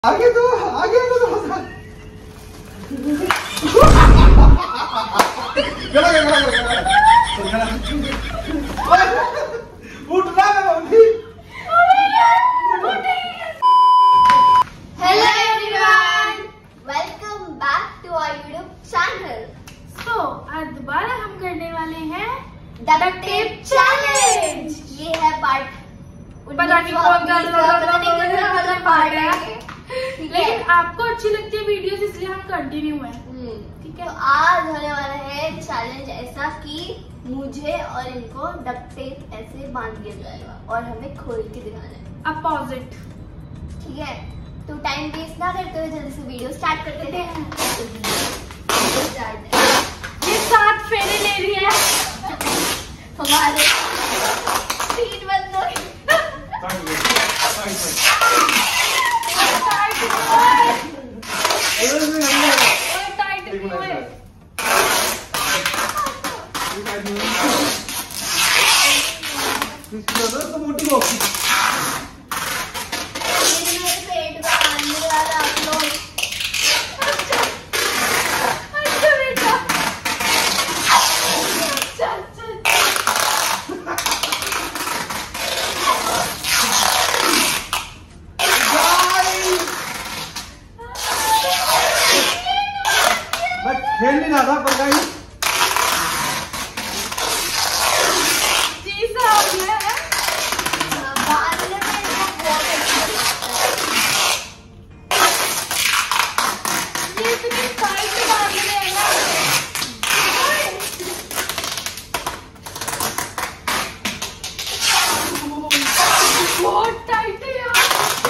आगे तो उठना है mummy. Hello everyone, welcome back to our YouTube channel. तो आज दोबारा हम करने वाले हैं डक्ट टेप चैलेंज। ये है पार्ट पता नहीं कौन सा पार्ट है, ठीक है। लेकिन आपको अच्छी लगती है वीडियोस इसलिए हम कंटिन्यू है। ठीक है, तो आज होने वाला है चैलेंज ऐसा कि मुझे और इनको डक्ट टेप ऐसे बांध दिया जाएगा और हमें खोल के दिखाना है अपोजिट। ठीक है, तो टाइम वेस्ट ना करते हुए जल्दी से वीडियो स्टार्ट करते हैं। ये 7 फेरे ले रही है हमारे सीट बंद हो गई। मोटी को खेल नहीं रहा था पर गाइस जी साहब है। ये इतनी टाइट बांध रहे हैं ना, बहुत टाइट है यार।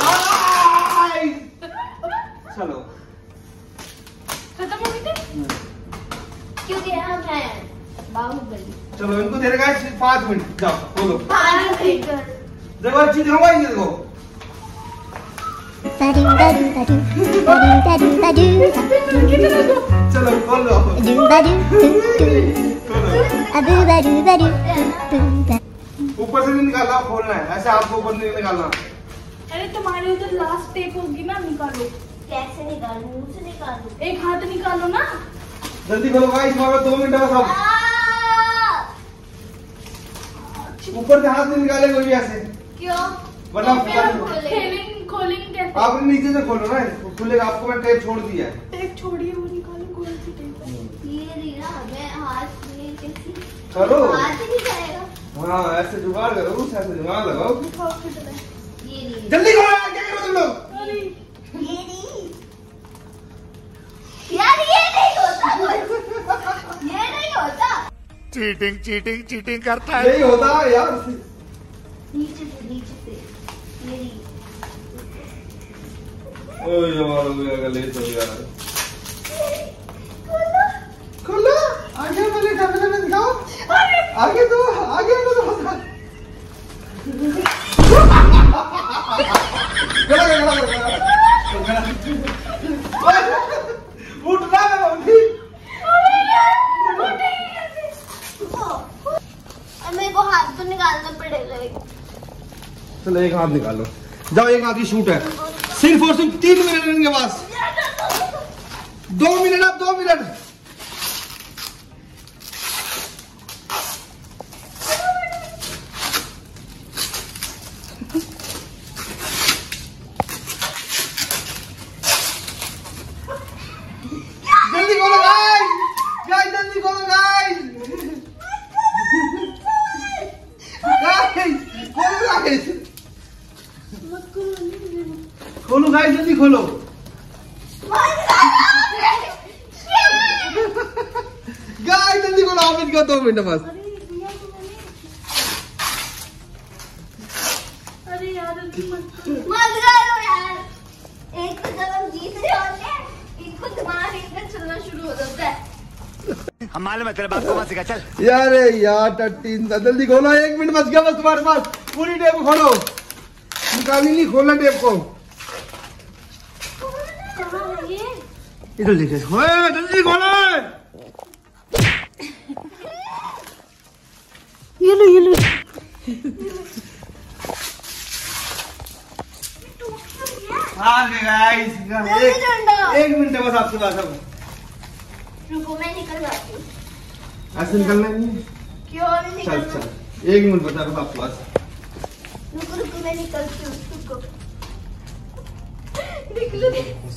चलो खत्म हो गई थी क्योंकि हम हैं बाहुबली। चलो इनको दे देगा 5 मिनट। जाओ बोलो बाहुबली। देखो अच्छी दिखाऊंगा ये देखो। चलो खोल लो। ऊपर से नहीं निकालना, खोलना है ऐसे, आपको ऊपर से नहीं निकालना। अरे तुम्हारे उधर लास्ट टेप होगी ना, निकालो। कैसे निकालूं? मुंह से निकालूं? एक हाथ निकालो ना। जल्दी खोलो गाइस, हमारा 2 मिनट बस। अब ऊपर से हाथ नहीं निकालेंगे कोई भी ऐसे, क्यों? वरना तो फिर हम खोलेंगे। खोलेंगे कैसे? आपने नीचे से खोलो ना, खुलेगा। आपको मैं टेप छोड़ दिया है। टेप छोड़िए, वो निकालो कौन सी टेप है। ये रही ना, मैं हाथ में कैसे? चलो हाथ ही नहीं जाएगा। हाँ ऐसे जुगाड़ करो, कुछ ऐसे जुगाड़ लगाओ। हॉस्पिटल है। ये रही, जल्दी खोलो यार, क्या करो तुम लोग। अरे ये रही। यार ये नहीं होता, ये नहीं होता। चीटिंग करता है। यही होता है यार। नीचे से ये रही। ओए यार हो गया, लेट हो गया। खोलो। खोलो आगे वाले कैमरे में दिखाओ। आगे तो उठना है मम्मी। मेरे को हाथ तो निकालना पड़ेगा। चलो एक हाथ निकालो, जाओ। एक हाथ की शूट है, सिर्फ और सिर्फ 3 मिनट इनके पास। 2 मिनट, अब 2 मिनट। जल्दी खोलो गाइस, जल्दी खोलो गाइस। खोलो गाइस, जल्दी खोलो। गाइस जल्दी खोलो, आप इनका 2 मिनट बस। अरे भैया तो मैंने, अरे यार जल्दी मत करो। मत करो यार। एक तो जब हम जीत रहे होते हैं, इनको दिमाग इनका चलना शुरू हो जाता है। हम मालूम है तेरे बाप को मत सिखा, चल। यार यार 13 जल्दी खोलो, 1 मिनट बच गया बस तुम्हारे पास। पूरी टेप खोलो, निकाली नहीं, खोलना टेप को। कहाँ है ये? इधर देखिए, जल्दी खोलो। ये लो हार गए गाइस। एक मिनट है बस आपके पास। अब रुको मैं निकल जाती हूँ। ऐसे निकलना नहीं है। क्यों नहीं चल निकलना? चल 1 मिनट बता बस आपके पास। रुको रुको मैं निकलती हूँ। रुको निकलो।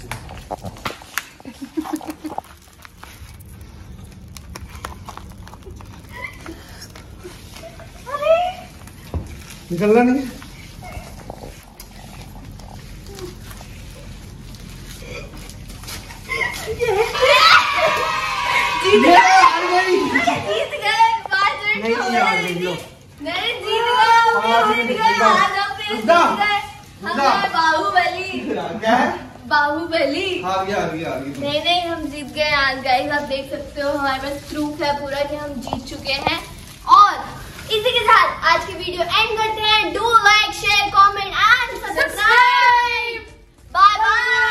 निकलना नहीं है। जीत ये हार गई। जीत गए 5 मिनट नहीं, हो यार, गए। देख लो। नहीं जीत गए। 5 जीत मिनट गए। रुक जाओ। आज हम फिर रुक जाओ। जीत गए। हम हैं बाहुबली। क्या है? बाहुबली। हार गया, हार गया, हार गया। नहीं नहीं हम जीत गए आज गाइस। आप देख सकते हो हमारे पास प्रूफ है पूरा कि हम जीत चुके हैं। और इसी के साथ आज की वीडियो एंड करते हैं। Do like share comment and subscribe. Bye bye.